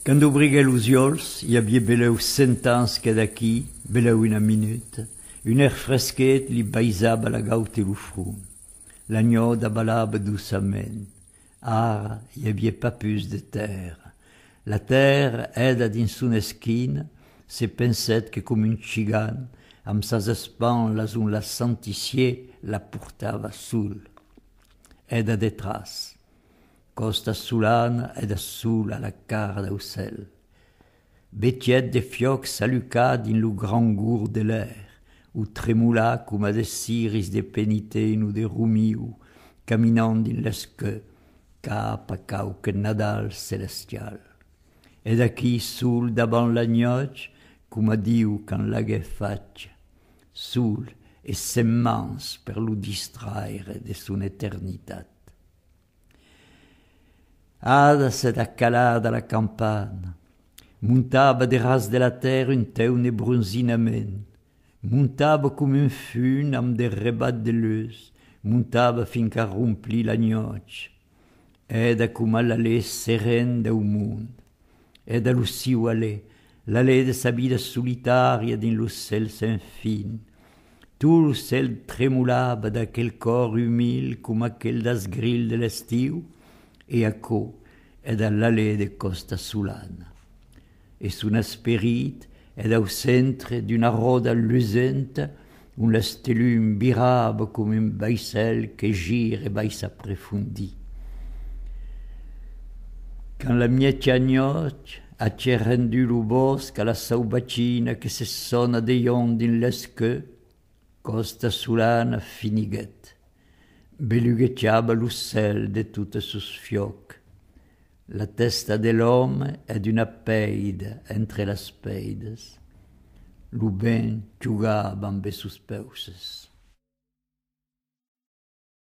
Quando obriguei los iols, hi havia beleu 100 ans che d'aquí, beleu una minute, un air freschet li baisava la gaut e lo front. L'agnoda balava douçament. Ara hi havia pas plus de terre. La terre era dins son esquina, se penset que com un cigan, amb sas espanlas on la sentissier, la portava sul. Era detras. Costa Sulana ed sul a la cara del cel. Betiet de fioc salucat in lo grand gour de l'air, ou tremula cum a de ciris de peniten ou de rumiu, caminant in l'esque, cap a cauque Nadal celestial. Ed aquí sul davant la gnoc, cum a diu can l'hagué faig, sul e semmans per lo distraire de son eternitat. Ada s'ed accalada la campana, muntava de ras de la terre un teune bronzinament, muntava com un fun amb de rebat de luz, muntava finca rompli la gnoc, eda com a l'alè seren del mund, eda lo siu alè, l'alè de sa vida solitària din lo cel sen fin. Tout lo cel tremulava d'aquel cor humil com aquel das grill de l'estiu, e acò ed all'alè de Costa Sulana. E son esperit ed au centre d'una roda lusenta un l'estelum birava com un baissel che gira e baissa profondi. Quand la mietia gnoc a rendu lo bosc a la saubacina che se sona de ion din l'esque, Costa Sulana finiguet. Beluguettiava lo cel de tutte sus fioc. La testa dell'uomo è d'una peide entre las peides. Lo ben giugava amb sus peuses.